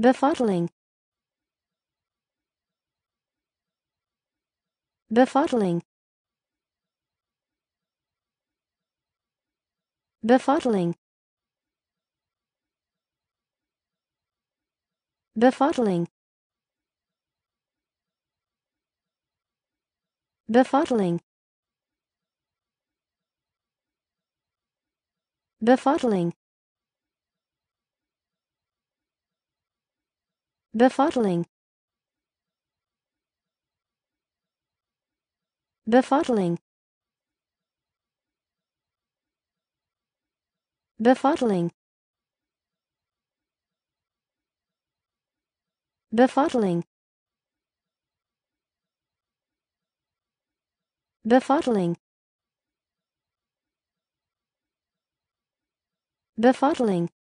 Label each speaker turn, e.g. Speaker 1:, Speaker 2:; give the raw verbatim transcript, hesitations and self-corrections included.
Speaker 1: Befuddling. Befuddling. Befuddling. Befuddling. Befuddling. Befuddling. Befuddling. Befuddling. Befuddling. Befuddling. Befuddling. Befuddling.